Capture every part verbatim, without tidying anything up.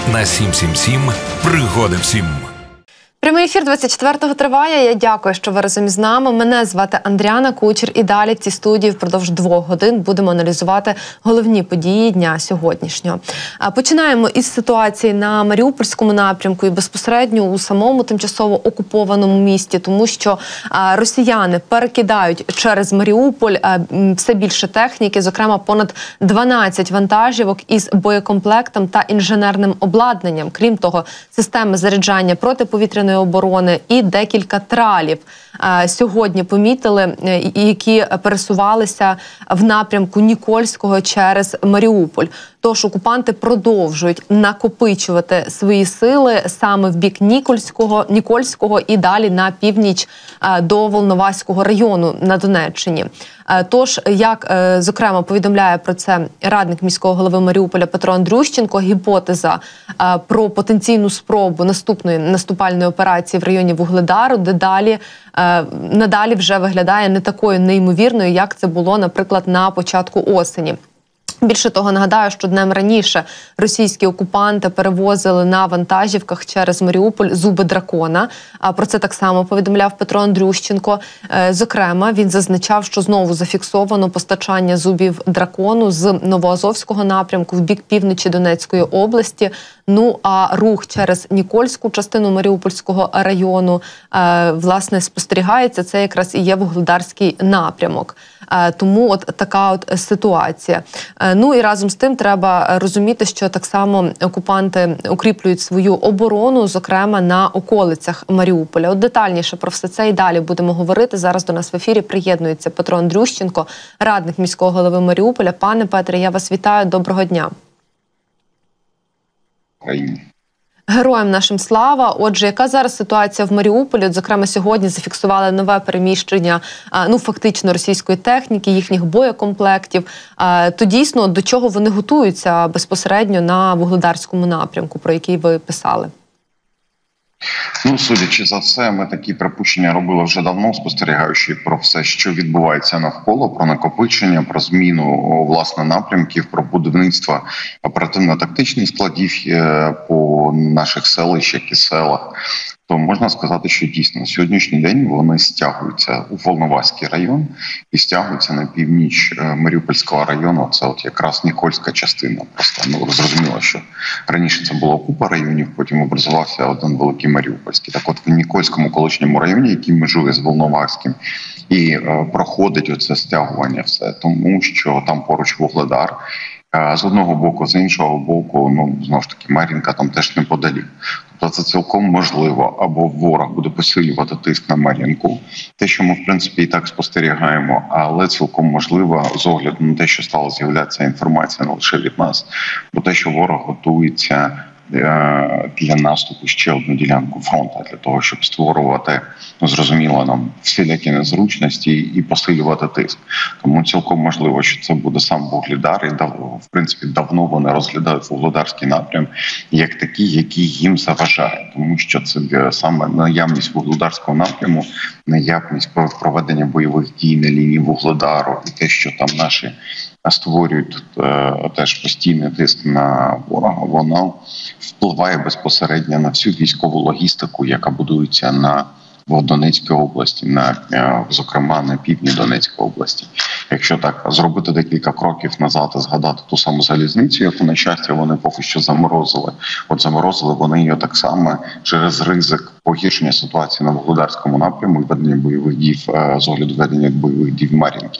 на сім сім сім «Пригоди всім». Прямий ефір двадцять четвертого триває. Я дякую, що ви разом із нами. Мене звати Андріана Кучер. І далі в цій студії впродовж двох годин будемо аналізувати головні події дня сьогоднішнього. Починаємо із ситуації на Маріупольському напрямку і безпосередньо у самому тимчасово окупованому місті, тому що росіяни перекидають через Маріуполь все більше техніки, зокрема понад дванадцять вантажівок із боєкомплектом та інженерним обладнанням. Крім того, системи заряджання протиповітряної оборони і декілька тралів сьогодні помітили, які пересувалися в напрямку Нікольського через Маріуполь. Тож окупанти продовжують накопичувати свої сили саме в бік Нікольського, Нікольського і далі на північ до Волноваського району на Донеччині. Тож, як, зокрема, повідомляє про це радник міського голови Маріуполя Петро Андрющенко, гіпотеза про потенційну спробу наступної наступальної операції в районі Вугледару, де далі, надалі вже виглядає не такою неймовірною, як це було, наприклад, на початку осені. Більше того, нагадаю, що днем раніше російські окупанти перевозили на вантажівках через Маріуполь зуби дракона. А про це так само повідомляв Петро Андрющенко. Зокрема, він зазначав, що знову зафіксовано постачання зубів дракону з Новоазовського напрямку в бік півночі Донецької області. Ну, а рух через Нікольську частину Маріупольського району, власне, спостерігається. Це якраз і є Вугледарський напрямок. Тому от така от ситуація. Ну і разом з тим треба розуміти, що так само окупанти укріплюють свою оборону, зокрема на околицях Маріуполя. От детальніше про все це і далі будемо говорити. Зараз до нас в ефірі приєднується Петро Андрющенко, радник міського голови Маріуполя. Пане Петре, я вас вітаю. Доброго дня. Героям нашим слава. Отже, яка зараз ситуація в Маріуполі? От, зокрема, сьогодні зафіксували нове переміщення, ну, фактично, російської техніки, їхніх боєкомплектів. То дійсно, до чого вони готуються безпосередньо на Вугледарському напрямку, про який ви писали? Ну, судячи за все, ми такі припущення робили вже давно, спостерігаючи про все, що відбувається навколо, про накопичення, про зміну, власне, напрямків, про будівництво оперативно-тактичних складів по наших селищах і селах. То можна сказати, що дійсно на сьогоднішній день вони стягуються у Волноваський район і стягуються на північ Маріупольського району. Це от якраз Нікольська частина. Просто, ну, зрозуміло, що раніше це була купа районів, потім образувався один великий Маріупольський. Так от в Нікольському колишньому районі, який межує з Волноваським, і е, проходить оце стягування все, тому що там поруч Вугледар. З одного боку, з іншого боку, ну, знову ж таки, Мар'їнка там теж неподалік. Тобто це цілком можливо. Або ворог буде посилювати тиск на Мар'їнку, те, що ми, в принципі, і так спостерігаємо, але цілком можливо, з огляду на те, що стала з'являтися інформація не лише від нас, бо те, що ворог готується для наступу ще одну ділянку фронту, для того, щоб створювати, ну, зрозуміло, нам всілякі незручності і посилювати тиск. Тому цілком можливо, що це буде сам Вугледар, і, в принципі, давно вони розглядають Вугледарський напрям як такий, який їм заважає. Тому що це саме наявність Вугледарського напряму, наявність проведення бойових дій на лінії Вугледару і те, що там наші створюють е, теж постійний тиск на ворога, воно впливає безпосередньо на всю військову логістику, яка будується на в Донецькій області, на, зокрема на півдні Донецької області. Якщо так зробити декілька кроків назад і згадати ту саму залізницю, яку, на щастя, вони поки що заморозили. От заморозили вони її так само через ризик погіршення ситуації на Вугледарському напряму і ведення бойових дій, з огляду ведення бойових дій в Мар'їнці.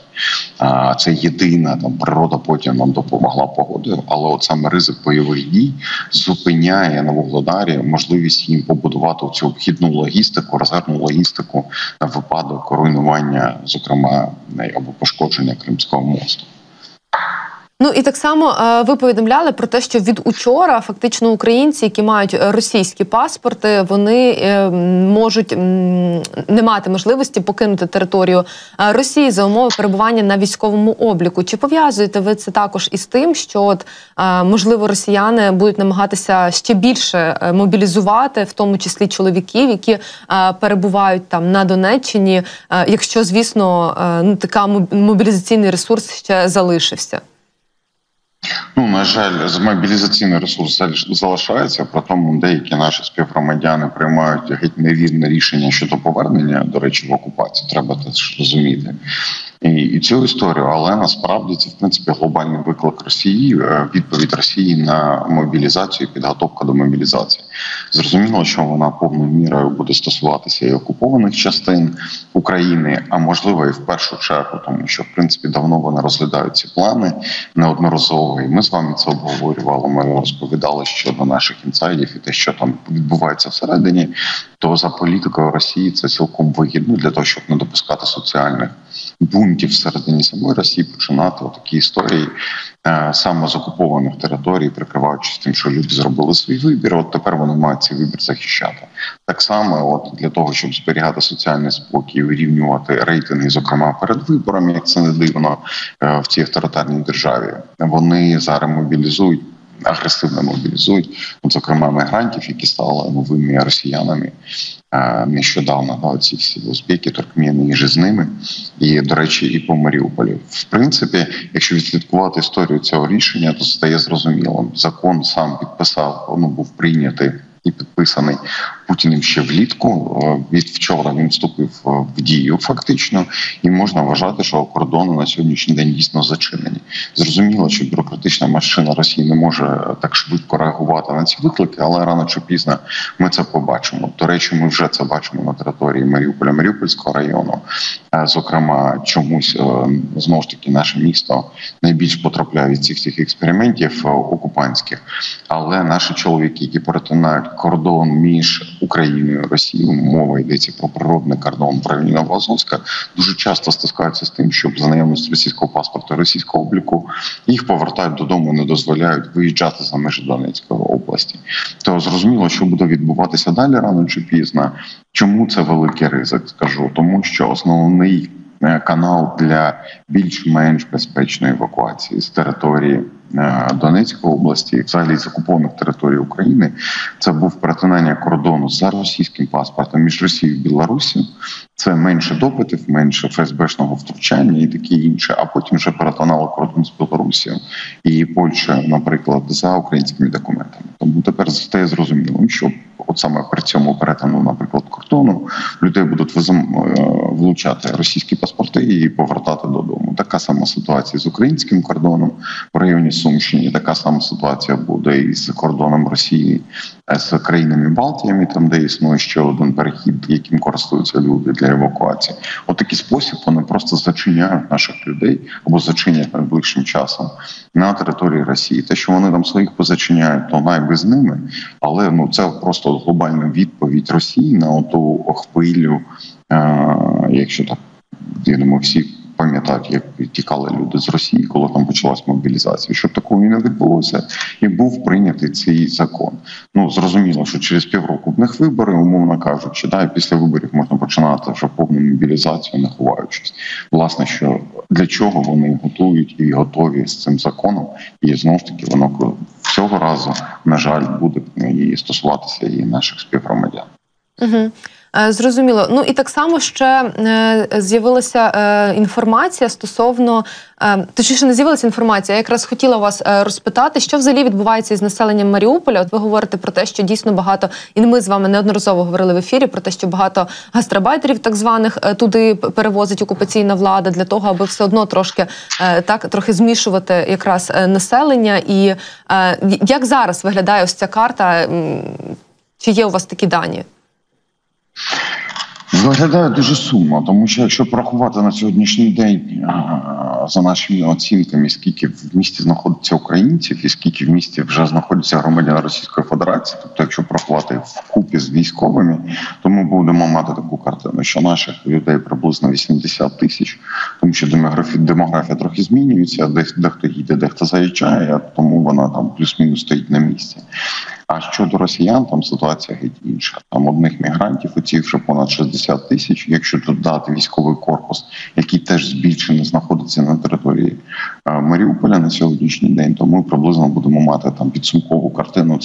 Це єдина там природа потім нам допомогла погодою, але от саме ризик бойових дій зупиняє на Вугледарі можливість їм побудувати цю обхідну логістику, резервну логістику на випадок руйнування, зокрема, або пошкодження Кримського мосту. Ну і так само ви повідомляли про те, що від учора фактично українці, які мають російські паспорти, вони можуть не мати можливості покинути територію Росії за умови перебування на військовому обліку. Чи пов'язуєте ви це також із тим, що от, можливо, росіяни будуть намагатися ще більше мобілізувати, в тому числі чоловіків, які перебувають там на Донеччині, якщо, звісно, ну, така мобілізаційний ресурс ще залишився? Ну, на жаль, з мобілізаційний ресурс залишається, при тому деякі наші співгромадяни приймають геть невірне рішення щодо повернення, до речі, в окупацію, треба теж розуміти. І, і цю історію, але насправді це, в принципі, глобальний виклик Росії, відповідь Росії на мобілізацію і підготовка до мобілізації. Зрозуміло, що вона повною мірою буде стосуватися і окупованих частин України, а можливо і в першу чергу, тому що, в принципі, давно вони розглядають ці плани неодноразово. І ми з вами це обговорювали, ми розповідали щодо наших інсайдів і те, що там відбувається всередині, то за політикою Росії це цілком вигідно для того, щоб не допускати соціальних бунтів всередині самої Росії, починати такі історії е, саме з окупованих територій, прикриваючись тим, що люди зробили свій вибір, от тепер вони мають цей вибір захищати. Так само от для того, щоб зберігати соціальний спокій і вирівнювати рейтинги, зокрема перед виборами, як це не дивно е, в цій авторитарній державі, вони зараз мобілізують, агресивно мобілізують, от, зокрема, мігрантів, які стали новими росіянами е, нещодавно, да, ці всі узбеки, туркмени, і же з ними, і, до речі, і по Маріуполі. В принципі, якщо відслідкувати історію цього рішення, то стає зрозумілим. Закон сам підписав, ну, був прийнятий і підписаний Путіним ще влітку. Від вчора він вступив в дію фактично, і можна вважати, що кордони на сьогоднішній день дійсно зачинені. Зрозуміло, що бюрократична машина Росії не може так швидко реагувати на ці виклики, але рано чи пізно ми це побачимо. До речі, ми вже це бачимо на території Маріуполя, Маріупольського району. Зокрема, чомусь, знову ж таки, наше місто найбільш потрапляє від цих всіх експериментів окупантських. Але наші чоловіки, які перетинають кордон між Україною і Росією, мова йдеться про природний кордон в районі Новоазовська, дуже часто стискаються з тим, щоб за наявності російського паспорта, російського обліку, їх повертають додому, не дозволяють виїжджати за межі Донецької області. То зрозуміло, що буде відбуватися далі рано чи пізно. Чому це великий ризик, скажу? Тому що основний канал для більш-менш безпечної евакуації з території Донецької області і взагалі з окупованих територій України це був перетинання кордону за російським паспортом між Росією і Білорусі. Це менше допитів, менше еф ес бешного втручання і таке інше, а потім вже перетинало кордон з Білорусією і Польщею, наприклад, за українськими документами. Тому тепер стає зрозумілим, що от саме при цьому перетину, наприклад, кордону, людей будуть влучати російські паспорти і повертати додому. Така сама ситуація з українським кордоном в районі Сумщини, така сама ситуація буде і з кордоном Росії з країнами Балтіями, там де існує ще один перехід, яким користуються люди для евакуації. От такий спосіб вони просто зачиняють наших людей або зачинять найближчим часом на території Росії. Те, що вони там своїх позачиняють, то найби з ними, але ну це просто глобальна відповідь Росії на оту хвилю, е- якщо так, я думаю, всі пам'ятають, як тікали люди з Росії, коли там почалась мобілізація. Щоб такого не відбулося, і був прийнятий цей закон. Ну, зрозуміло, що через півроку в них вибори, умовно кажучи, да, і після виборів можна починати вже повну мобілізацію, не ховаючись. Власне, що для чого вони готують і готові з цим законом, і знову ж таки воно цього разу, на жаль, буде і стосуватися і наших співгромадян. Угу. Зрозуміло. Ну і так само ще е, з'явилася е, інформація стосовно, е, точніше не з'явилася інформація, я якраз хотіла вас е, розпитати, що взагалі відбувається із населенням Маріуполя. От ви говорите про те, що дійсно багато, і ми з вами неодноразово говорили в ефірі про те, що багато гастарбайтерів так званих е, туди перевозить окупаційна влада для того, аби все одно трошки е, так трохи змішувати якраз е, населення. І е, як зараз виглядає ось ця карта? Чи є у вас такі дані? Виглядає дуже сумно, тому що якщо порахувати на сьогоднішній день за нашими оцінками, скільки в місті знаходиться українців і скільки в місті вже знаходиться громадян Російської Федерації, тобто якщо порахувати вкупі з військовими, то ми будемо мати таку картину, що наших людей приблизно вісімдесят тисяч, тому що демографія, демографія трохи змінюється, дехто їде, дехто заїжджає, тому вона там плюс-мінус стоїть на місці. А щодо росіян, там ситуація геть інша. Там одних мігрантів, оці вже понад шістдесят тисяч. Якщо додати військовий корпус, який теж збільшений, знаходиться на території Маріуполя на сьогоднішній день, то ми приблизно будемо мати там підсумкову картину, це сімдесят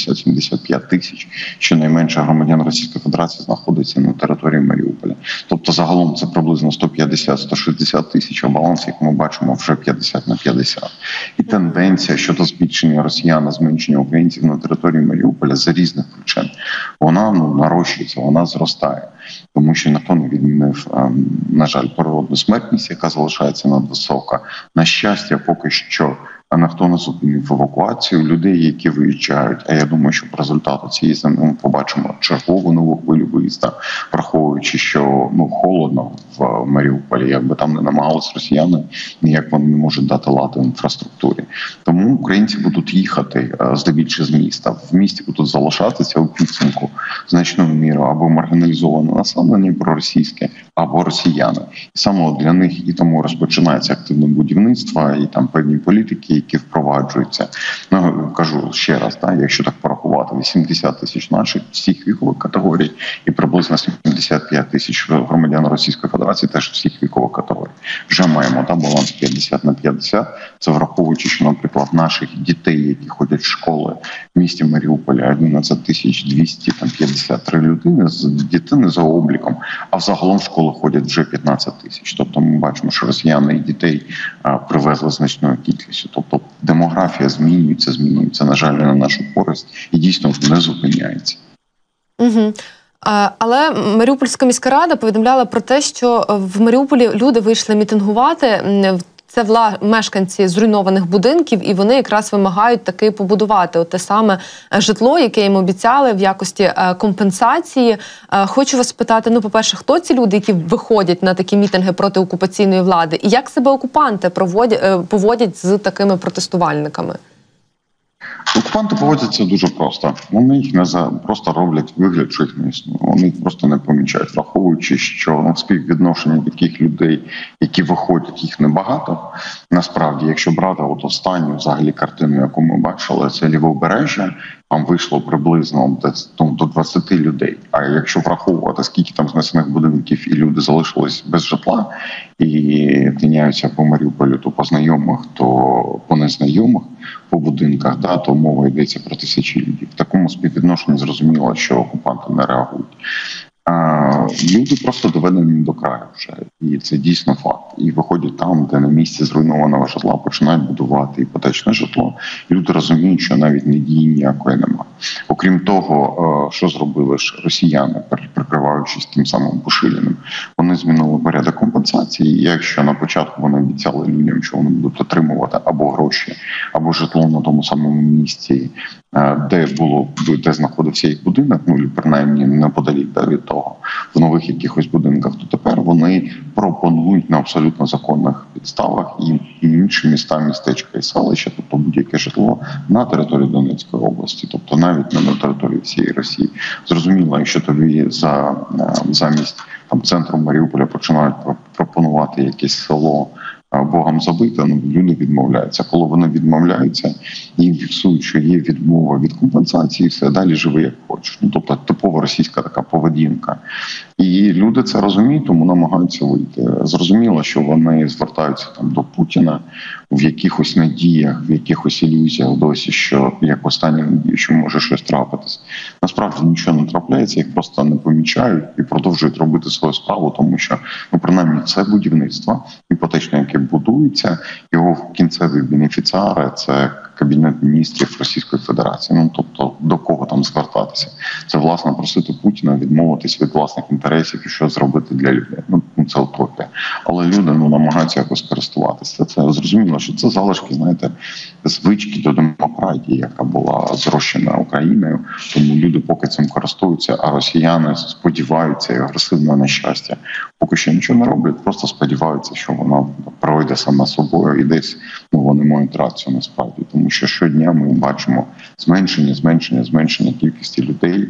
сімдесят-сімдесят п'ять тисяч, щонайменше громадян Російської Федерації знаходиться на території Маріуполя. Тобто загалом це приблизно сто п'ятдесят - сто шістдесят тисяч, а баланс, як ми бачимо, вже п'ятдесят на п'ятдесят. І тенденція щодо збільшення росіян, зменшення українців на території Маріуполя за різних причин, вона ну, нарощується, вона зростає. Тому що ніхто не відмінив, на жаль, природну смертність, яка залишається надвисока. На щастя, поки що ніхто не зупинив евакуацію людей, які виїжджають. А я думаю, що по результату цієї зими ми побачимо чергову нову хвилю виїзду, враховуючи, що ну холодно в Маріуполі, якби там не намагалися росіяни, ніяк вони не можуть дати ладу інфраструктурі. Тому українці будуть їхати здебільшого з міста. В місті будуть залишатися у підсумку значною мірою або маргіналізоване населення проросійське, або росіяни. І саме для них і тому розпочинається активне будівництво і там певні політики, які впроваджуються. Ну, кажу ще раз, так, якщо так порахувати, вісімдесят тисяч наших всіх вікових категорій і приблизно сімдесят п'ять тисяч громадян Російської Федерації теж всіх вікових категорій. Вже маємо так, баланс п'ятдесят на п'ятдесят. Це враховуючи, що, наприклад, наших дітей, які ходять в школи в місті Маріуполя, одинадцять тисяч двісті п'ятдесят три людини з дітини за обліком, а взагалом в школи ходять вже п'ятнадцять тисяч. Тобто ми бачимо, що росіяни і дітей а, привезли значною кількістю. Тобто демографія змінюється, змінюється, на жаль, не на нашу користь і дійсно не зупиняється. Угу. Але Маріупольська міська рада повідомляла про те, що в Маріуполі люди вийшли мітингувати. Це вла... мешканці зруйнованих будинків, і вони якраз вимагають таки побудувати те саме житло, яке їм обіцяли в якості компенсації. Хочу вас спитати, ну, по-перше, хто ці люди, які виходять на такі мітинги проти окупаційної влади? І як себе окупанти проводять, поводять з такими протестувальниками? Окупанти поводяться дуже просто. Вони їх не за просто роблять вигляд, що їх не існує. Вони їх просто не помічають, враховуючи, що співвідношення таких людей, які виходять, їх небагато. Насправді, якщо брати от останню взагалі картину, яку ми бачили, це Лівобережжя, там вийшло приблизно до двадцяти людей. А якщо враховувати, скільки там знесених будинків і люди залишились без житла і тиняються по Маріуполю, то по знайомих, то по незнайомих, по будинках, да, то мова йдеться про тисячі людей. В такому співвідношенні зрозуміло, що окупанти не реагують. А, люди просто доведені до краю вже, і це дійсно факт. І виходять там, де на місці зруйнованого житла починають будувати іпотечне житло. Люди розуміють, що навіть надії ніякої немає. Окрім того, що зробили ж росіяни, прикриваючись тим самим Пушиліним, вони змінили порядок компенсації. І якщо на початку вони обіцяли людям, що вони будуть отримувати або гроші, або житло на тому самому місці, де було, де знаходився їх будинок, ну, і принаймні неподалік да, від того, в нових якихось будинках, то тепер вони пропонують на абсолютно законних підставах і інші міста, містечка і селища, тобто будь-яке житло на території Донецької області, тобто навіть не на території всієї Росії. Зрозуміло, якщо тобі за, замість там, центру Маріуполя починають пропонувати якесь село Богом забите, ну, люди відмовляються. Коли вони відмовляються, їм фіксують, що є відмова від компенсації, все, далі живи як хочеш. Ну, тобто типова російська така поведінка. І люди це розуміють, тому намагаються вийти. Зрозуміло, що вони звертаються там до Путіна в якихось надіях, в якихось ілюзіях досі, що як останні надії, що може щось трапитись. Насправді нічого не трапляється, їх просто не помічають і продовжують робити свою справу, тому що, ну, принаймні, це будівництво іпотечне, яке будується, його кінцеві бенефіціари – це Кабінет міністрів Російської Федерації. Ну, тобто, до кого там звертатися? Це, власне, просити Путіна відмовитись від власних інтересів і що зробити для людей. Ну, це утопія. Але люди, ну, намагаються якось користуватися. Це зрозуміло, що це залишки, знаєте, звички до демократії, яка була зрощена Україною. Тому люди поки цим користуються, а росіяни сподіваються і агресивно на щастя. Поки що нічого не роблять, просто сподіваються, що вона пройде сама собою і десь, ну, вони мають рацію насправді. Тому що щодня ми бачимо зменшення, зменшення, зменшення кількості людей,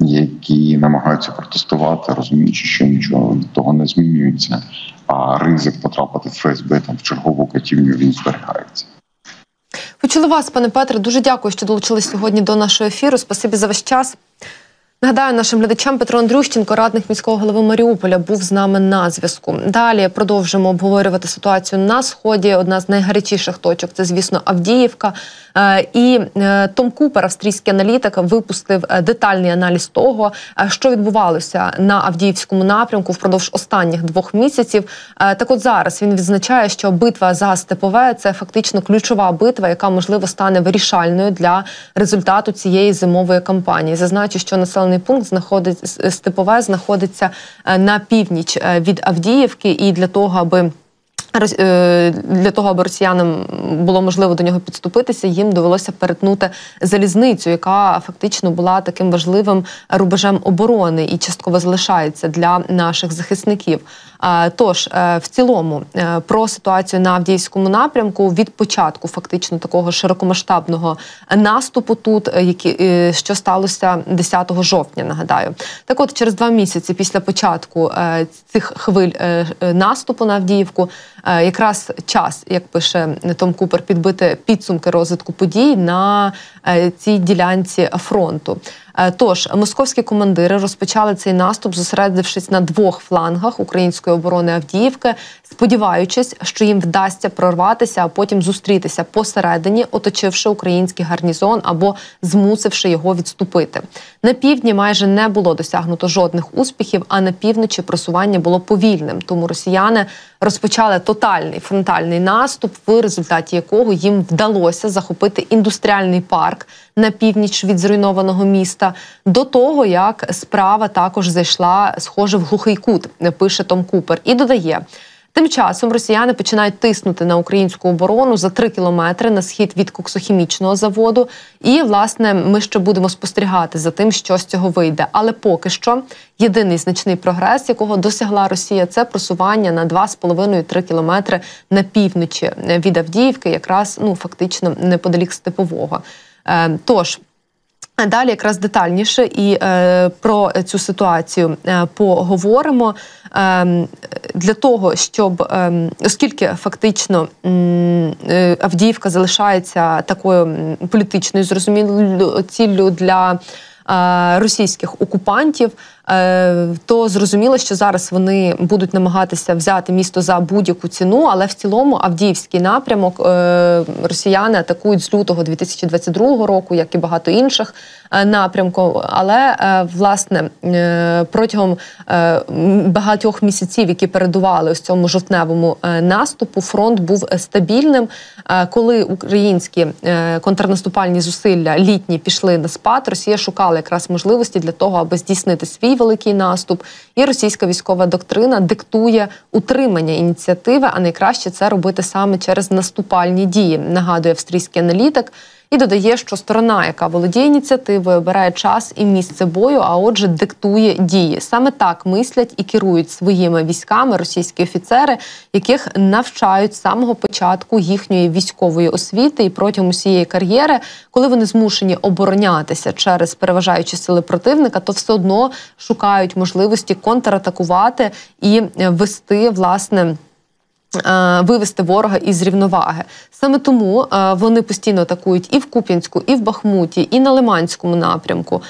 які намагаються протестувати, розуміючи, що нічого від того не змінюється, а ризик потрапити в ФСБ там в чергову катівню, він зберігається. Почули вас, пане Петре. Дуже дякую, що долучились сьогодні до нашого ефіру. Спасибі за ваш час. Нагадаю нашим глядачам, Петро Андрющенко, радник міського голови Маріуполя, був з нами на зв'язку. Далі продовжимо обговорювати ситуацію на Сході. Одна з найгарячіших точок – це, звісно, Авдіївка. І Том Купер, австрійський аналітик, випустив детальний аналіз того, що відбувалося на Авдіївському напрямку впродовж останніх двох місяців. Так от зараз він відзначає, що битва за Степове – це фактично ключова битва, яка, можливо, стане вирішальною для результату цієї зимової кампанії. Зазначу, що населений пункт знаходиться, Степове знаходиться на північ від Авдіївки, і для того, аби Для того, аби росіянам було можливо до нього підступитися, їм довелося перетнути залізницю, яка фактично була таким важливим рубежем оборони і частково залишається для наших захисників. Тож, в цілому, про ситуацію на Авдіївському напрямку від початку фактично такого широкомасштабного наступу тут, що сталося десятого жовтня, нагадаю. Так от, через два місяці після початку цих хвиль наступу на Авдіївку, якраз час, як пише Том Купер, підбити підсумки розвитку подій на цій ділянці фронту. Тож, московські командири розпочали цей наступ, зосередившись на двох флангах української оборони Авдіївки, сподіваючись, що їм вдасться прорватися, а потім зустрітися посередині, оточивши український гарнізон або змусивши його відступити. На півдні майже не було досягнуто жодних успіхів, а на півночі просування було повільним. Тому росіяни розпочали тотальний фронтальний наступ, в результаті якого їм вдалося захопити індустріальний парк на північ від зруйнованого міста, до того, як справа також зайшла, схоже, в глухий кут, пише Том Купер. І додає, тим часом росіяни починають тиснути на українську оборону за три кілометри на схід від коксохімічного заводу. І, власне, ми ще будемо спостерігати за тим, що з цього вийде. Але поки що єдиний значний прогрес, якого досягла Росія, це просування на два з половиною - три кілометри на півночі від Авдіївки, якраз, ну, фактично, неподалік Степового. Тож, далі якраз детальніше і е, про цю ситуацію е, поговоримо. Е, для того, щоб, е, оскільки фактично е, Авдіївка залишається такою політичною, зрозумілою ціллю для е, російських окупантів, то зрозуміло, що зараз вони будуть намагатися взяти місто за будь-яку ціну, але в цілому Авдіївський напрямок росіяни атакують з лютого дві тисячі двадцять другого року, як і багато інших напрямків. Але, власне, протягом багатьох місяців, які передували ось цьому жовтневому наступу, фронт був стабільним. Коли українські контрнаступальні зусилля літні пішли на спад, Росія шукала якраз можливості для того, аби здійснити свій великий наступ, і російська військова доктрина диктує утримання ініціативи, а найкраще це робити саме через наступальні дії, нагадує австрійський аналітик, і додає, що сторона, яка володіє ініціативою, обирає час і місце бою, а отже диктує дії. Саме так мислять і керують своїми військами російські офіцери, яких навчають з самого початку їхньої військової освіти і протягом усієї кар'єри. Коли вони змушені оборонятися через переважаючі сили противника, то все одно шукають можливості контратакувати і вести, власне, вивести ворога із рівноваги. Саме тому вони постійно атакують і в Куп'янську, і в Бахмуті, і на Лиманському напрямку.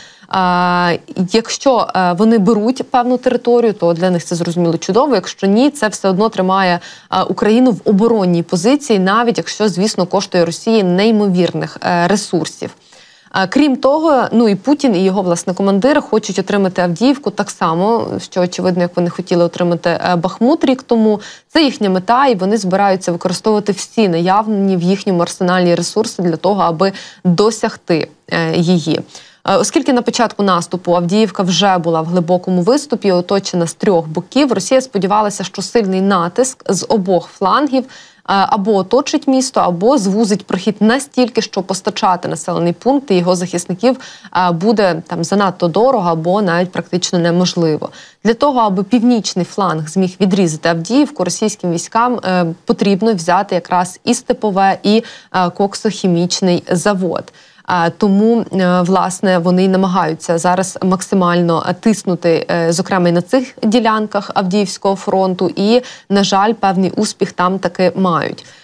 Якщо вони беруть певну територію, то для них це зрозуміло чудово. Якщо ні, це все одно тримає Україну в оборонній позиції, навіть якщо, звісно, коштує Росії неймовірних ресурсів. Крім того, ну і Путін, і його, власне, командири хочуть отримати Авдіївку так само, що, очевидно, як вони хотіли отримати Бахмут рік тому. Це їхня мета, і вони збираються використовувати всі наявні в їхньому арсеналі ресурси для того, аби досягти її. Оскільки на початку наступу Авдіївка вже була в глибокому виступі, оточена з трьох боків, Росія сподівалася, що сильний натиск з обох флангів або оточить місто, або звузить прохід настільки, що постачати населений пункт і його захисників буде там занадто дорого або навіть практично неможливо. Для того, аби північний фланг зміг відрізати Авдіївку, російським військам потрібно взяти якраз і Степове, і коксохімічний завод. Тому, власне, вони намагаються зараз максимально тиснути, зокрема, і на цих ділянках Авдіївського фронту, і, на жаль, певний успіх там таки мають.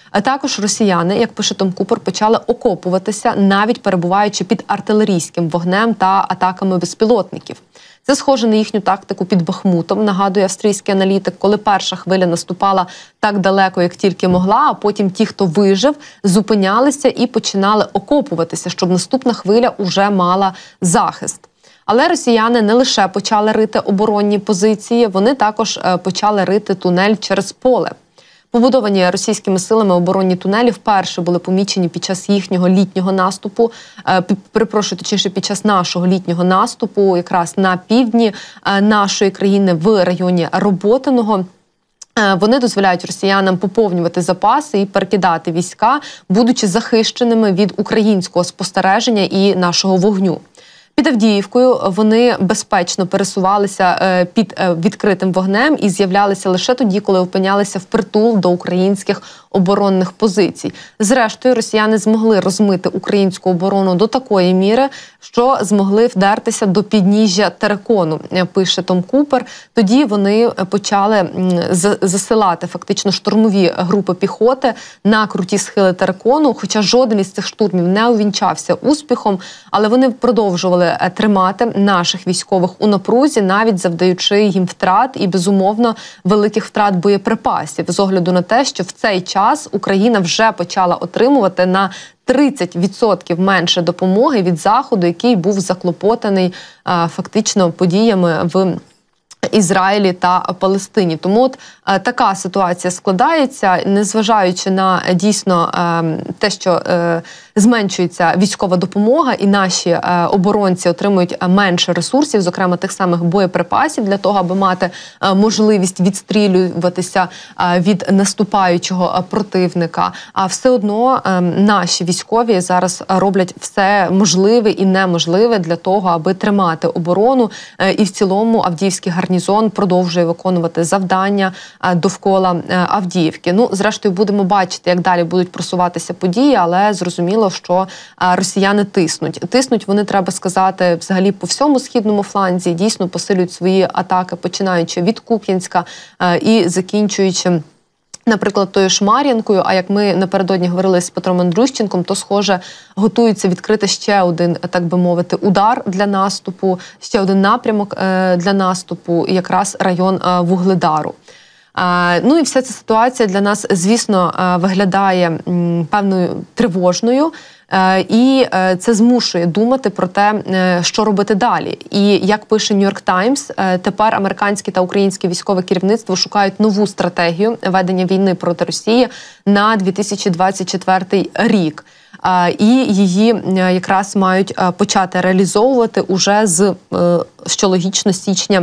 А також росіяни, як пише Том Купер, почали окопуватися, навіть перебуваючи під артилерійським вогнем та атаками безпілотників. Це схоже на їхню тактику під Бахмутом, нагадує австрійський аналітик, коли перша хвиля наступала так далеко, як тільки могла, а потім ті, хто вижив, зупинялися і починали окопуватися, щоб наступна хвиля уже мала захист. Але росіяни не лише почали рити оборонні позиції, вони також почали рити тунель через поле. Побудовані російськими силами оборонні тунелі вперше були помічені під час їхнього літнього наступу, е, перепрошую, точніше, під час нашого літнього наступу, якраз на півдні е, нашої країни в районі Роботиного. Е, вони дозволяють росіянам поповнювати запаси і перекидати війська, будучи захищеними від українського спостереження і нашого вогню. Під Авдіївкою вони безпечно пересувалися під відкритим вогнем і з'являлися лише тоді, коли опинялися впритул до українських оборонних позицій. Зрештою, росіяни змогли розмити українську оборону до такої міри, що змогли вдертися до підніжжя Терекону, пише Том Купер. Тоді вони почали засилати фактично штурмові групи піхоти на круті схили Терекону, хоча жоден із цих штурмів не увінчався успіхом, але вони продовжували тримати наших військових у напрузі, навіть завдаючи їм втрат і, безумовно, великих втрат боєприпасів, з огляду на те, що в цей час Україна вже почала отримувати на тридцять відсотків менше допомоги від Заходу, який був заклопотаний а, фактично подіями в Ізраїлі та Палестині. Тому от е, така ситуація складається, незважаючи на дійсно е, те, що е, зменшується військова допомога і наші е, оборонці отримують менше ресурсів, зокрема тих самих боєприпасів, для того, аби мати е, можливість відстрілюватися е, від наступаючого противника. А все одно е, наші військові зараз роблять все можливе і неможливе для того, аби тримати оборону, е, і в цілому Авдіївський гарнізон продовжує виконувати завдання довкола Авдіївки. Ну, зрештою, будемо бачити, як далі будуть просуватися події, але зрозуміло, що росіяни тиснуть. Тиснуть вони, треба сказати, взагалі по всьому східному фланзі, дійсно посилюють свої атаки, починаючи від Куп'янська і закінчуючи, наприклад, тою ж Мар'їнкою, а як ми напередодні говорили з Петром Андрющенком, то, схоже, готується відкрити ще один, так би мовити, удар для наступу, ще один напрямок для наступу, якраз район Вугледару. Ну і вся ця ситуація для нас, звісно, виглядає певною тривожною, і це змушує думати про те, що робити далі. І, як пише Нью-Йорк Таймс, тепер американське та українське військове керівництво шукають нову стратегію ведення війни проти Росії на дві тисячі двадцять четвертий рік. І її якраз мають почати реалізовувати уже з, що логічно, січня,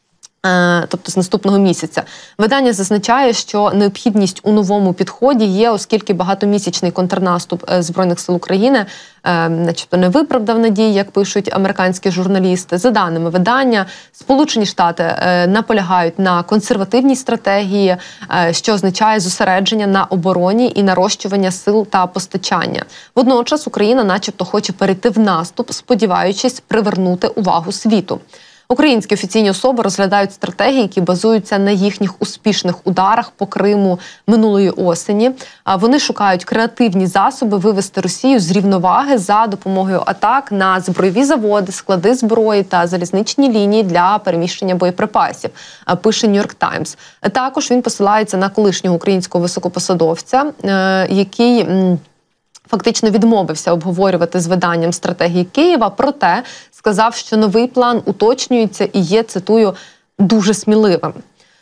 тобто з наступного місяця. Видання зазначає, що необхідність у новому підході є, оскільки багатомісячний контрнаступ Збройних сил України начебто не виправдав надій, як пишуть американські журналісти. За даними видання, Сполучені Штати наполягають на консервативній стратегії, що означає зосередження на обороні і нарощування сил та постачання. Водночас Україна начебто хоче перейти в наступ, сподіваючись привернути увагу світу. Українські офіційні особи розглядають стратегії, які базуються на їхніх успішних ударах по Криму минулої осені. Вони шукають креативні засоби вивести Росію з рівноваги за допомогою атак на збройові заводи, склади зброї та залізничні лінії для переміщення боєприпасів, пише Нью-Йорк Таймс. Також він посилається на колишнього українського високопосадовця, який фактично відмовився обговорювати з виданням стратегії Києва, проте сказав, що новий план уточнюється і є, цитую, дуже сміливим.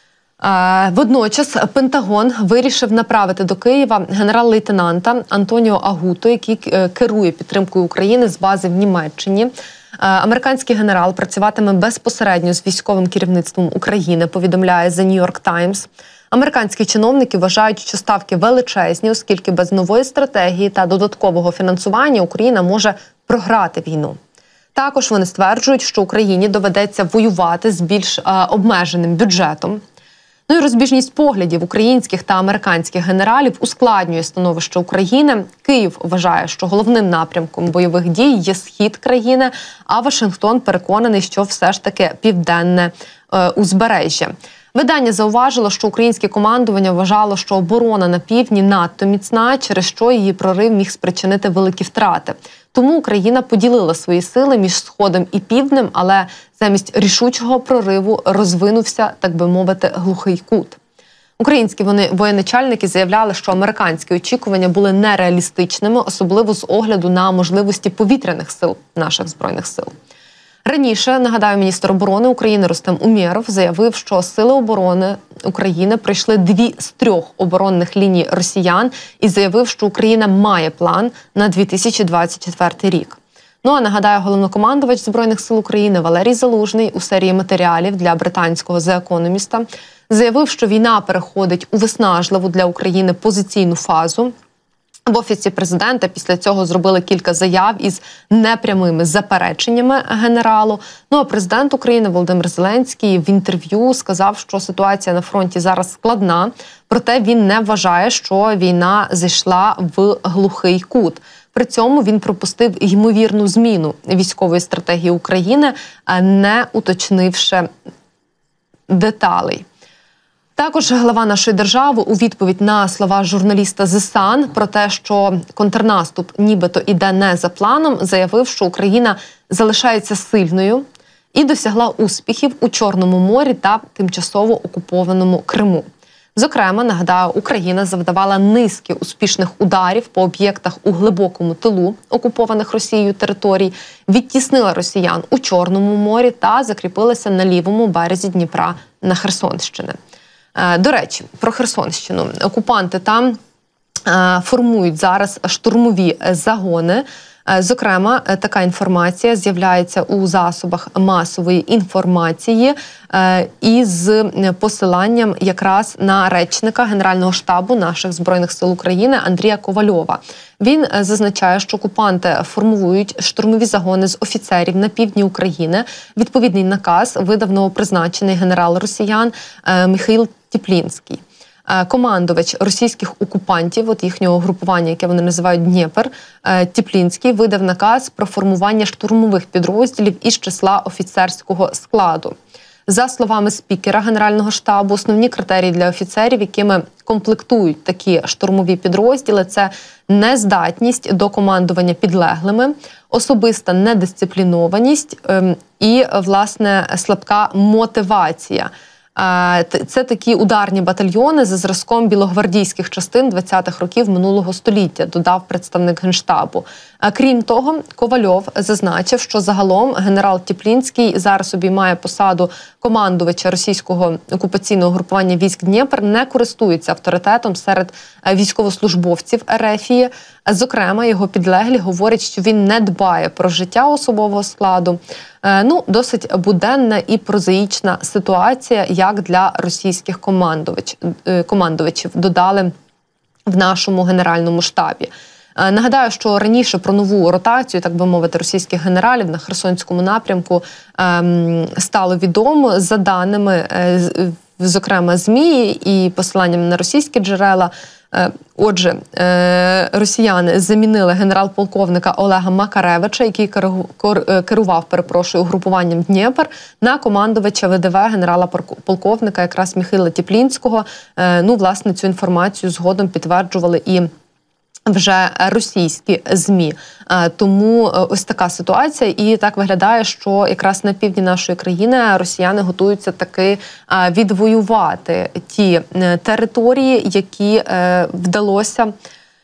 Водночас Пентагон вирішив направити до Києва генерал-лейтенанта Антоніо Агуто, який керує підтримкою України з бази в Німеччині. Американський генерал працюватиме безпосередньо з військовим керівництвом України, повідомляє The New York Times. Американські чиновники вважають, що ставки величезні, оскільки без нової стратегії та додаткового фінансування Україна може програти війну. Також вони стверджують, що Україні доведеться воювати з більш е, обмеженим бюджетом. Ну і розбіжність поглядів українських та американських генералів ускладнює становище України. Київ вважає, що головним напрямком бойових дій є схід країни, а Вашингтон переконаний, що все ж таки південне е, узбережжя. Видання зауважило, що українське командування вважало, що оборона на півдні надто міцна, через що її прорив міг спричинити великі втрати. Тому Україна поділила свої сили між Сходом і Півднем, але замість рішучого прориву розвинувся, так би мовити, глухий кут. Українські воєначальники заявляли, що американські очікування були нереалістичними, особливо з огляду на можливості повітряних сил наших Збройних сил. Раніше, нагадаю, міністр оборони України Рустем Умєров заявив, що сили оборони України пройшли дві з трьох оборонних ліній росіян і заявив, що Україна має план на дві тисячі двадцять четвертий рік. Ну а нагадаю, головнокомандувач Збройних сил України Валерій Залужний у серії матеріалів для британського The Economist заявив, що війна переходить у виснажливу для України позиційну фазу. В Офісі президента після цього зробили кілька заяв із непрямими запереченнями генералу. Ну а президент України Володимир Зеленський в інтерв'ю сказав, що ситуація на фронті зараз складна, проте він не вважає, що війна зайшла в глухий кут. При цьому він пропустив ймовірну зміну військової стратегії України, не уточнивши деталей. Також глава нашої держави у відповідь на слова журналіста The Sun про те, що контрнаступ нібито іде не за планом, заявив, що Україна залишається сильною і досягла успіхів у Чорному морі та тимчасово окупованому Криму. Зокрема, нагадаю, Україна завдавала низки успішних ударів по об'єктах у глибокому тилу окупованих Росією територій, відтіснила росіян у Чорному морі та закріпилася на лівому березі Дніпра на Херсонщині. До речі, про Херсонщину. Окупанти там формують зараз штурмові загони. Зокрема, така інформація з'являється у засобах масової інформації із посиланням якраз на речника Генерального штабу наших Збройних сил України Андрія Ковальова. Він зазначає, що окупанти формують штурмові загони з офіцерів на півдні України. Відповідний наказ видав новопризначений генерал росіян Михаїл Теплінський. Командувач російських окупантів, от їхнього групування, яке вони називають Дніпр, Теплінський, видав наказ про формування штурмових підрозділів із числа офіцерського складу. За словами спікера Генерального штабу, основні критерії для офіцерів, якими комплектують такі штурмові підрозділи, це нездатність до командування підлеглими, особиста недисциплінованість і, власне, слабка мотивація. Це такі ударні батальйони за зразком білогвардійських частин двадцятих років минулого століття, додав представник Генштабу. Крім того, Ковальов зазначив, що загалом генерал Теплінський зараз обіймає посаду командувача російського окупаційного групування військ Дніпр, не користується авторитетом серед військовослужбовців РФ. Зокрема, його підлеглі говорять, що він не дбає про життя особового складу. Ну, досить буденна і прозаїчна ситуація, як для російських командувач, командувачів, додали в нашому Генеральному штабі. Нагадаю, що раніше про нову ротацію, так би мовити, російських генералів на Херсонському напрямку ем, стало відомо за даними, е, зокрема, ЗМІ і посиланням на російські джерела. Отже, росіяни замінили генерал-полковника Олега Макаревича, який керував, перепрошую, угрупуванням Дніпр, на командувача ВДВ генерала-полковника якраз Михайла Теплінського. Ну, власне, цю інформацію згодом підтверджували і вже російські ЗМІ. Тому ось така ситуація. І так виглядає, що якраз на півдні нашої країни росіяни готуються таки відвоювати ті території, які вдалося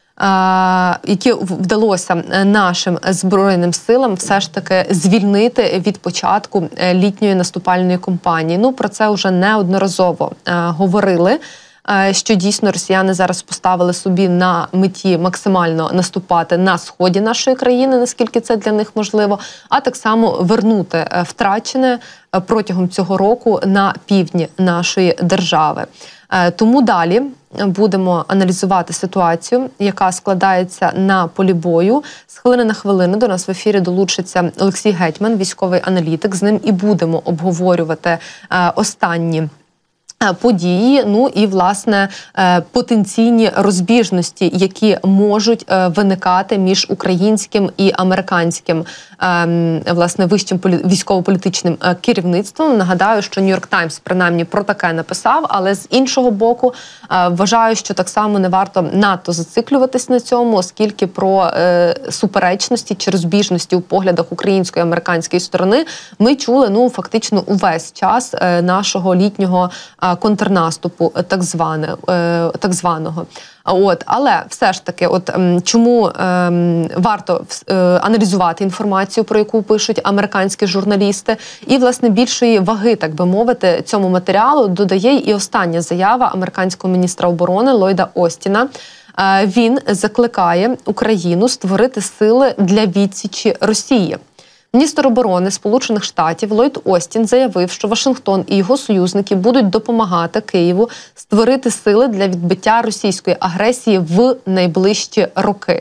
які вдалося нашим Збройним силам все ж таки звільнити від початку літньої наступальної кампанії. Ну, про це вже неодноразово говорили, що дійсно росіяни зараз поставили собі на меті максимально наступати на сході нашої країни, наскільки це для них можливо, а так само вернути втрачене протягом цього року на півдні нашої держави. Тому далі будемо аналізувати ситуацію, яка складається на полі бою. З хвилини на хвилину до нас в ефірі долучиться Олексій Гетьман, військовий аналітик. З ним і будемо обговорювати останні події, ну і, власне, потенційні розбіжності, які можуть виникати між українським і американським, власне, вищим військово-політичним керівництвом. Нагадаю, що Нью-Йорк Таймс принаймні про таке написав, але з іншого боку, вважаю, що так само не варто надто зациклюватись на цьому, оскільки про суперечності чи розбіжності у поглядах української і американської сторони ми чули, ну, фактично увесь час нашого літнього контрнаступу, так зване, так званого. От, але все ж таки, от чому ем, варто е, аналізувати інформацію, про яку пишуть американські журналісти, і, власне, більшої ваги, так би мовити, цьому матеріалу додає і остання заява американського міністра оборони Ллойда Остіна. Е, він закликає Україну створити сили для відсічі Росії. Міністр оборони Сполучених Штатів Ллойд Остін заявив, що Вашингтон і його союзники будуть допомагати Києву створити сили для відбиття російської агресії в найближчі роки.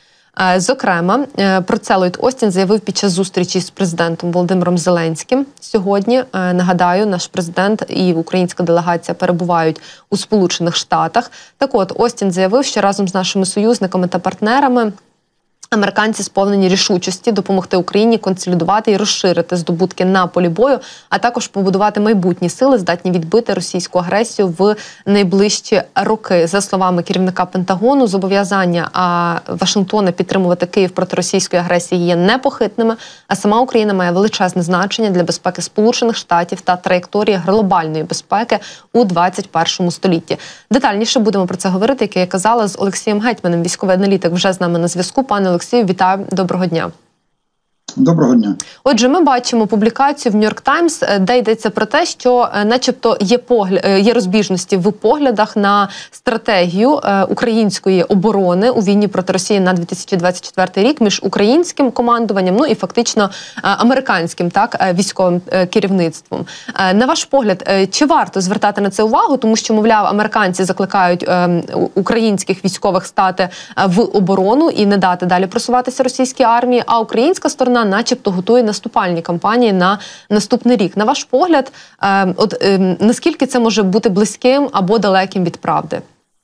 Зокрема, про це Ллойд Остін заявив під час зустрічі з президентом Володимиром Зеленським. Сьогодні, нагадаю, наш президент і українська делегація перебувають у Сполучених Штатах. Так от, Остін заявив, що разом з нашими союзниками та партнерами американці сповнені рішучості допомогти Україні консолідувати і розширити здобутки на полі бою, а також побудувати майбутні сили, здатні відбити російську агресію в найближчі роки. За словами керівника Пентагону, зобов'язання Вашингтона підтримувати Київ проти російської агресії є непохитними, а сама Україна має величезне значення для безпеки Сполучених Штатів та траєкторії глобальної безпеки у двадцять першому столітті. Детальніше будемо про це говорити, як я казала, з Олексієм Гетьманим, військовий аналітик, вже з нами на зв'язку. Пане Олексію, вітаю, доброго дня. Доброго дня. Отже, ми бачимо публікацію в Нью-Йорк Таймс, де йдеться про те, що начебто є, погляд, є розбіжності в поглядах на стратегію української оборони у війні проти Росії на дві тисячі двадцять четвертий рік між українським командуванням, ну і фактично американським, так, військовим керівництвом. На ваш погляд, чи варто звертати на це увагу, тому що, мовляв, американці закликають українських військових стати в оборону і не дати далі просуватися російській армії, а українська сторона начебто готує наступальні кампанії на наступний рік. На ваш погляд, е, от, е, наскільки це може бути близьким або далеким від правди?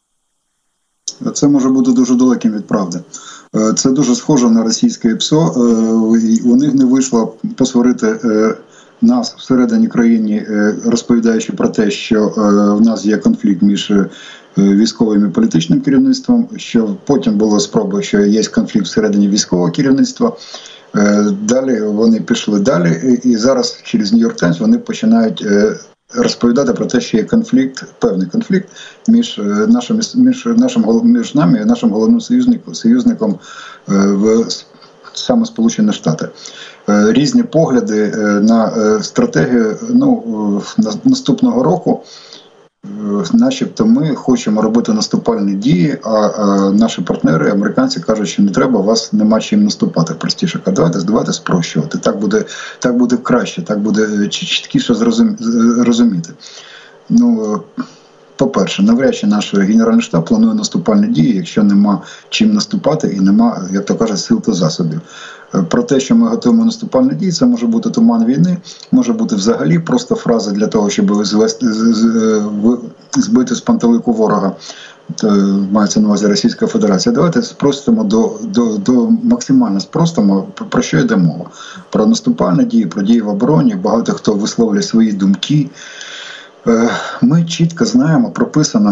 Це може бути дуже далеким від правди. Це дуже схоже на російське ПСО. У них не вийшло посварити нас всередині країни, розповідаючи про те, що в нас є конфлікт між військовим і політичним керівництвом, що потім була спроба, що є конфлікт всередині військового керівництва. Далі вони пішли далі, і зараз через Нью-Йорк Таймс вони починають розповідати про те, що є конфлікт, певний конфлікт між нашим, між нашим, між нами і нашим головним союзником, союзником в саме Сполучені Штати. Різні погляди на стратегію, ну, наступного року. Начебто ми хочемо робити наступальні дії, а, а наші партнери, американці, кажуть, що не треба, у вас нема чим наступати. Простіше, давайте, давайте спрощувати. Так буде, так буде краще, так буде чіткіше розуміти. Ну, по-перше, навряд чи наш Генеральний штаб планує наступальні дії, якщо нема чим наступати і нема, як то кажуть, сил та засобів. Про те, що ми готуємо наступальні дії, це може бути туман війни, може бути взагалі просто фраза для того, щоб звести, збити з пантелику ворога, мається на увазі Російська Федерація. Давайте спростимо до, до, до максимально спростимо, про що йде мова. Про наступальні дії, про дії в обороні, багато хто висловлює свої думки. Ми чітко знаємо, прописано,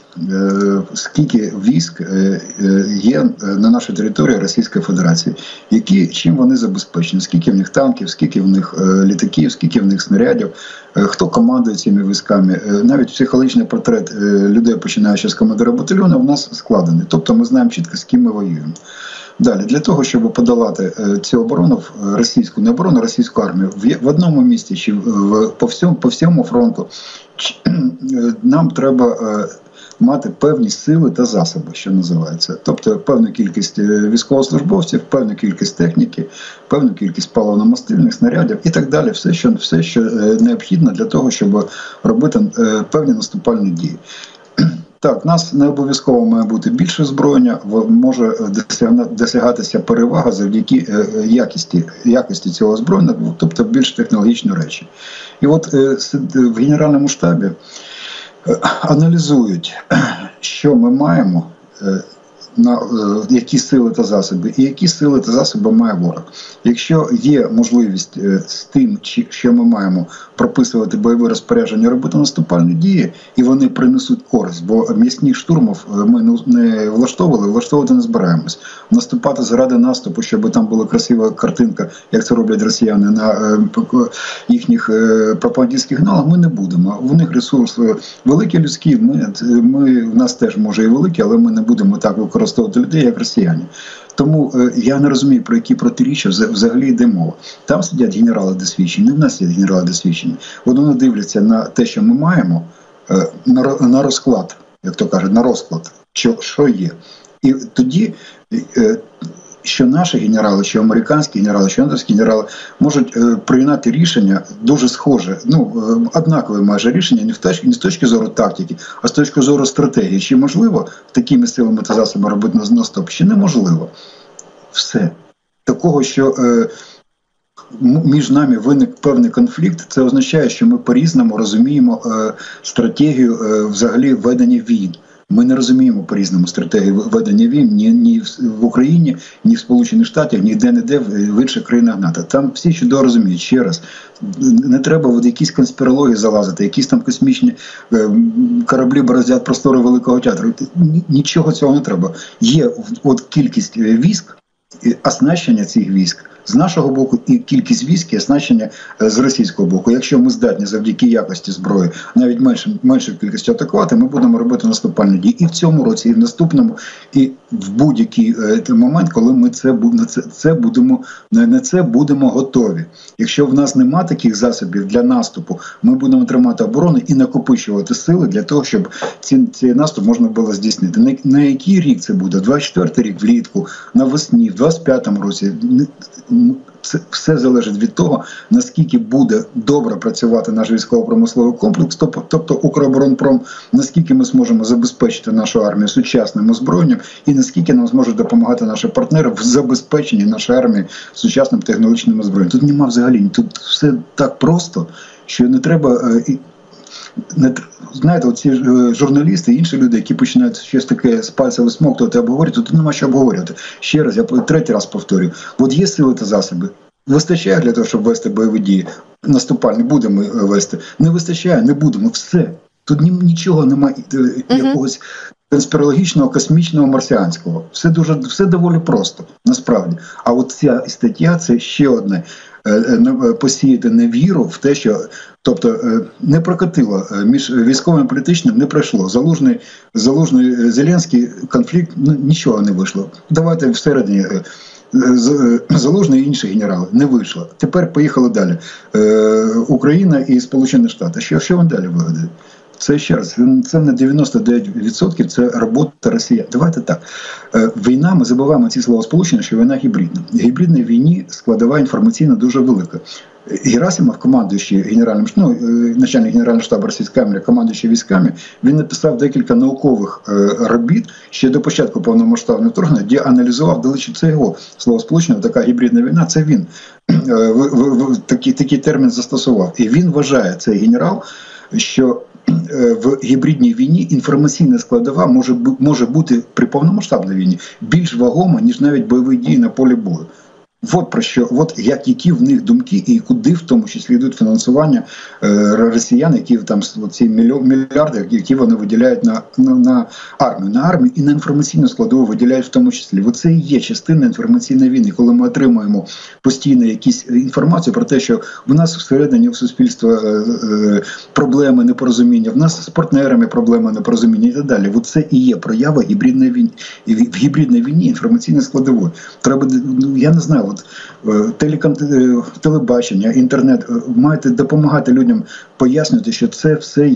скільки військ є на нашій території Російської Федерації, які, чим вони забезпечені, скільки в них танків, скільки в них літаків, скільки в них снарядів, хто командує цими військами. Навіть психологічний портрет людей, починаючи з командира батальйону, в нас складений. Тобто ми знаємо чітко, з ким ми воюємо. Далі, для того, щоб подолати цю оборону, російську, не оборону, російську армію, в одному місті чи в, по, всьому, по всьому фронту, нам треба мати певні сили та засоби, що називається. Тобто певну кількість військовослужбовців, певну кількість техніки, певну кількість паливно-мастильних снарядів і так далі. Все, що, все, що необхідно для того, щоб робити певні наступальні дії. Так, в нас не обов'язково має бути більше зброєння, може досягатися перевага завдяки якості, якості цього озброєння, тобто більш технологічні речі. І от в Генеральному штабі аналізують, що ми маємо, на які сили та засоби, і які сили та засоби має ворог. Якщо є можливість з тим, що ми маємо прописувати бойове розпорядження, робити наступальні дії, і вони принесуть користь, бо м'ясних штурмів ми не влаштовували, влаштовувати не збираємось. Наступати заради наступу, щоб там була красива картинка, як це роблять росіяни на їхніх пропагандистських каналах, ми не будемо. У них ресурси великі людські, ми, ми, в нас теж може і великі, але ми не будемо так використовувати людей, як росіяни. Тому е, я не розумію, про які протиріччя взагалі йде мова. Там сидять генерали досвідчені, в нас сидять генерали досвідчені. От вони дивляться на те, що ми маємо, е, на, на розклад, як то кажуть, на розклад, що, що є. І тоді, е, що наші генерали, що американські генерали, що натовські генерали можуть е, прийняти рішення дуже схоже, ну, е, однакове майже рішення, не, в точки, не з точки зору тактики, а з точки зору стратегії. Чи можливо такими силами та засобами робити наступ? Чи неможливо? Все. Такого, що е, між нами виник певний конфлікт, це означає, що ми по-різному розуміємо е, стратегію е, взагалі ведення війн. Ми не розуміємо по-різному стратегію ведення війн ні, ні в Україні, ні в Сполучених Штатах, ні де-не-де в інших країнах НАТО. Там всі чудово розуміють. Ще раз, не треба в якісь конспірології залазити, якісь там космічні кораблі бороздять простори Великого театру. Нічого цього не треба. Є от кількість військ, оснащення цих військ з нашого боку і кількість військ і оснащення з російського боку. Якщо ми здатні завдяки якості зброї навіть менше, менше кількістю атакувати, ми будемо робити наступальні дії і в цьому році, і в наступному, і в будь-який е, момент, коли ми це, це, це будемо, на це будемо готові. Якщо в нас нема таких засобів для наступу, ми будемо тримати оборону і накопичувати сили для того, щоб ці, цей наступ можна було здійснити. На, на який рік це буде? двадцять четвертий рік влітку, навесні, в двадцять п'ятому році. Це все залежить від того, наскільки буде добре працювати наш військово-промисловий комплекс, тобто Укроборонпром, наскільки ми зможемо забезпечити нашу армію сучасним озброєнням і наскільки нам зможуть допомагати наші партнери в забезпеченні нашої армії сучасним технологічним озброєнням. Тут нема взагалі, тут все так просто, що не треба... Не, знаєте, оці журналісти і інші люди, які починають щось таке з пальця висмоктувати, обговорювати, тут нема що обговорювати. Ще раз, я третій раз повторюю. От є сили та засоби. Вистачає для того, щоб вести бойові дії. Наступальні будемо вести. Не вистачає, не будемо. Все. Тут нічого немає якогось конспірологічного, космічного, марсіанського. Все дуже, все доволі просто, насправді. А от ця стаття – це ще одне. Посіяти невіру в те, що, тобто, не прокатило між військовим і політичним, не пройшло. Залужний, Залужний, Зеленський конфлікт, ну, нічого не вийшло. Давайте всередині Залужний і інші генерали. Не вийшло. Тепер поїхали далі. Україна і Сполучені Штати. Що, що вони далі вигадають? Це ще раз, це на дев'яносто дев'ять відсотків це робота Росії. Давайте так. Війна, ми забуваємо ці словосполучення, що війна гібридна. В гібридній війні складова інформаційна дуже велика. Герасимов, командуючий генеральним, ну, начальник Генерального штабу Російської армії, командуючий військами, він написав декілька наукових робіт ще до початку повномасштабного вторгнення, де аналізував, далечі це його словосполучення, така гібридна війна, це він в, в, в, такий, такий термін застосував. І він вважає, цей генерал, що в гібридній війні інформаційна складова може, може бути при повномасштабній війні більш вагома, ніж навіть бойові дії на полі бою. От про що, от як, які в них думки і куди в тому числі йдуть фінансування е, росіян, які там ці мільярди, які вони виділяють на, на, на армію, на армію і на інформаційну складову виділяють в тому числі. Оце і є частина інформаційної війни, коли ми отримуємо постійно якісь інформацію про те, що в нас всередині в суспільства е, е, проблеми, непорозуміння, в нас з партнерами проблеми, непорозуміння і так далі. Оце і є проява гібридної війни. І в гібридній війні інформаційної складової. Треба, ну, я не знаю, от, телеком, телебачення, інтернет, маєте допомагати людям пояснювати, що це все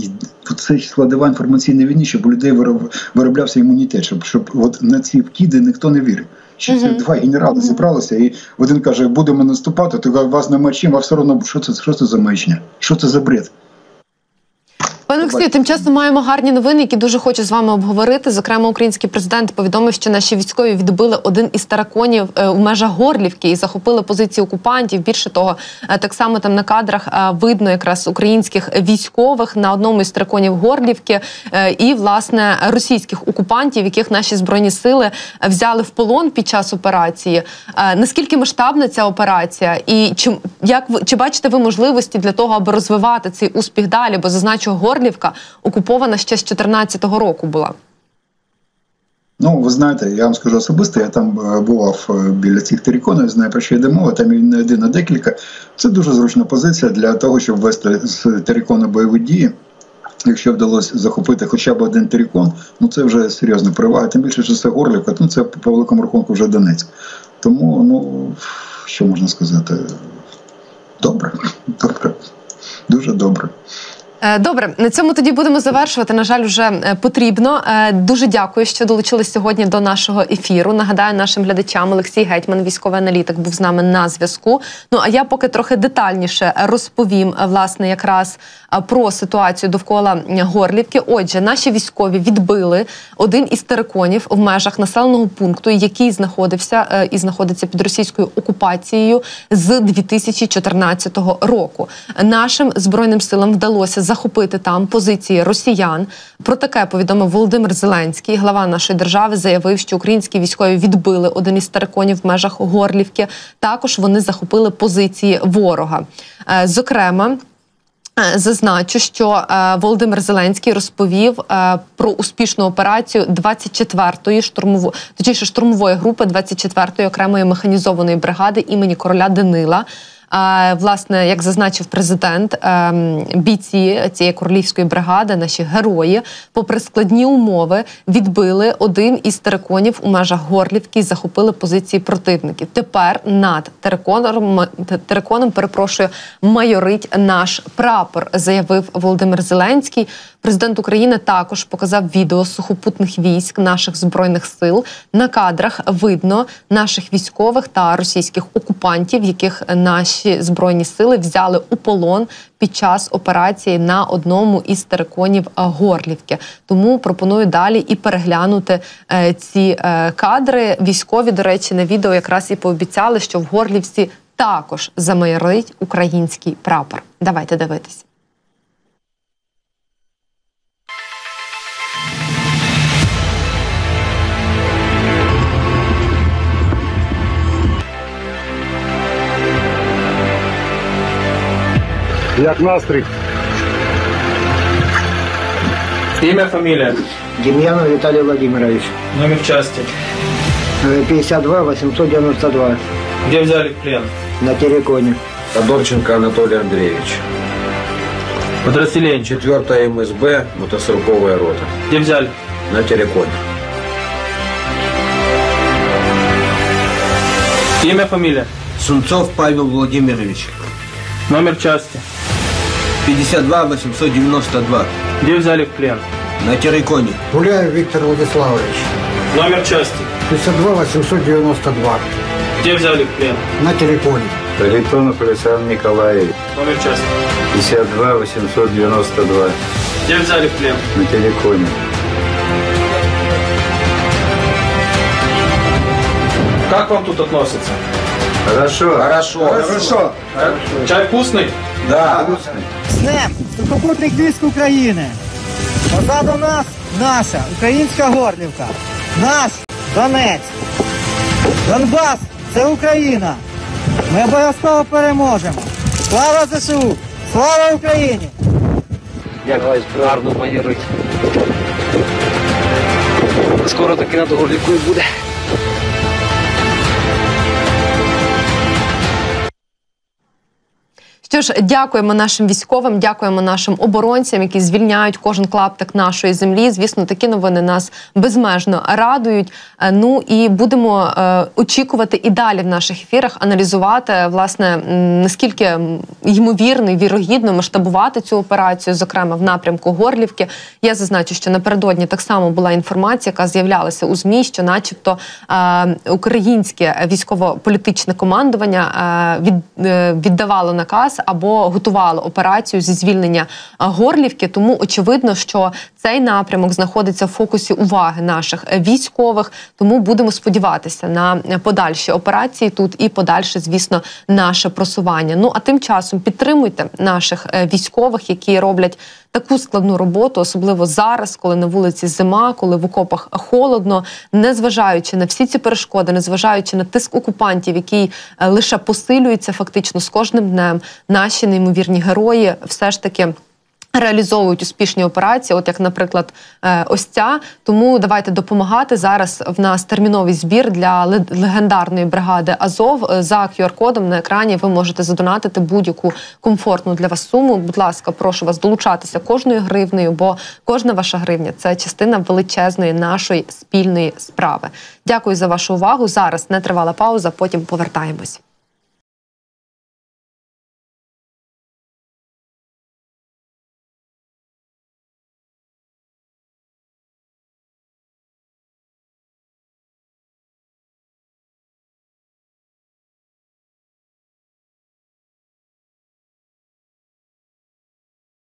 це складова інформаційної війни, щоб у людей вироблявся імунітет, щоб, щоб от на ці вкиди ніхто не вірив. Що це два генерали зібралися, і один каже, будемо наступати, то вас нема чим, а все одно, що це, що це за маячня? Що це за бред? Пане Олексію, тим часом маємо гарні новини, які дуже хочу з вами обговорити. Зокрема, український президент повідомив, що наші військові відбили один із тераконів в межах Горлівки і захопили позиції окупантів. Більше того, так само там на кадрах видно якраз українських військових на одному із тераконів Горлівки і, власне, російських окупантів, яких наші Збройні сили взяли в полон під час операції. Наскільки масштабна ця операція? І чи, як ви, чи бачите ви можливості для того, аби розвивати цей успіх далі? Бо, зазначу, Горлівка окупована ще з чотирнадцятого року була. Ну, ви знаєте, я вам скажу особисто, я там бував біля цих териконів, знаю, про що йде мова, там і не один, а декілька. Це дуже зручна позиція для того, щоб вести з терикону бойові дії. Якщо вдалося захопити хоча б один терикон, ну це вже серйозна перевага. Тим більше, що це Горлівка, ну це по великому рахунку вже Донецьк. Тому, ну, що можна сказати, добре, добре, дуже добре. Добре, на цьому тоді будемо завершувати. На жаль, вже потрібно. Дуже дякую, що долучились сьогодні до нашого ефіру. Нагадаю нашим глядачам, Олексій Гетьман, військовий аналітик, був з нами на зв'язку. Ну, а я поки трохи детальніше розповім, власне, якраз про ситуацію довкола Горлівки. Отже, наші військові відбили один із териконів в межах населеного пункту, який знаходився і знаходиться під російською окупацією з дві тисячі чотирнадцятого року. Нашим Збройним силам вдалося захопити там позиції росіян. Про таке повідомив Володимир Зеленський. Глава нашої держави заявив, що українські військові відбили один із териконів в межах Горлівки. Також вони захопили позиції ворога. Зокрема, зазначу, що Володимир Зеленський розповів про успішну операцію двадцять четвертої штурмової, точніше штурмової групи двадцять четвертої окремої механізованої бригади імені короля Данила. Власне, як зазначив президент, бійці цієї королівської бригади, наші герої, попри складні умови, відбили один із териконів у межах Горлівки і захопили позиції противників. Тепер над териконом, териконом, перепрошую, майорить наш прапор, заявив Володимир Зеленський. Президент України також показав відео сухопутних військ наших Збройних сил. На кадрах видно наших військових та російських окупантів, яких наші Збройні сили взяли у полон під час операції на одному із териконів Горлівки. Тому пропоную далі і переглянути е, ці е, кадри. Військові, до речі, на відео якраз і пообіцяли, що в Горлівці також замайорить український прапор. Давайте дивитись. Як настрій? Имя, фамилия? Демьянов Виталий Владимирович. Номер части? пятьдесят два восемьсот девяносто два. Где взяли в плен? На Тереконе. Тодорченко Анатолий Андреевич. Подразделение? четвёртая эм эс бэ, мотострелковая рота. Где взяли? На Тереконе. Имя, фамилия? Сунцов Павел Владимирович. Номер части? пятьдесят два восемьсот девяносто два. Где взяли в плен? На Тереконе. Гуляев Виктор Владиславович. Номер части? пятьдесят два восемьсот девяносто два. Где взяли в плен? На Тереконе. Харитонов Александр Николаевич. Номер части? пятьдесят два восемьсот девяносто два. Где взяли в плен? На Тереконе. Как вам тут относятся? Хорошо. Хорошо. Хорошо. Как? Чай вкусный? Да. З Днем сухопутних військ України. Позаду нас наша українська Горлівка. Наш Донець. Донбас – це Україна. Ми обов'язково переможемо. Слава ЗСУ! Слава Україні! Дякую, гарно майорить. Скоро таки над Горлівкою буде. Що ж, дякуємо нашим військовим, дякуємо нашим оборонцям, які звільняють кожен клаптик нашої землі. Звісно, такі новини нас безмежно радують. Ну і будемо е, очікувати і далі в наших ефірах аналізувати, власне, наскільки ймовірно і вірогідно масштабувати цю операцію, зокрема в напрямку Горлівки. Я зазначу, що напередодні так само була інформація, яка з'являлася у ЗМІ, що начебто е, українське військово-політичне командування е, від, е, віддавало наказ або готувало операцію зі звільнення Горлівки. Тому очевидно, що цей напрямок знаходиться в фокусі уваги наших військових. Тому будемо сподіватися на подальші операції тут і подальше, звісно, наше просування. Ну, а тим часом підтримуйте наших військових, які роблять таку складну роботу, особливо зараз, коли на вулиці зима, коли в окопах холодно, незважаючи на всі ці перешкоди, незважаючи на тиск окупантів, який лише посилюється фактично з кожним днем, наші неймовірні герої все ж таки реалізовують успішні операції, от як, наприклад, ось ця. Тому давайте допомагати. Зараз в нас терміновий збір для легендарної бригади Азов. За кю ар-кодом на екрані ви можете задонатити будь-яку комфортну для вас суму. Будь ласка, прошу вас долучатися кожною гривнею, бо кожна ваша гривня – це частина величезної нашої спільної справи. Дякую за вашу увагу. Зараз нетривала пауза, потім повертаємось.